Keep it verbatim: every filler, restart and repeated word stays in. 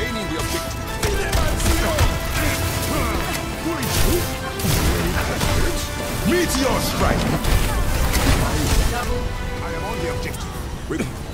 Gaining the objective. Meteor strike! I am on the objective. Ready.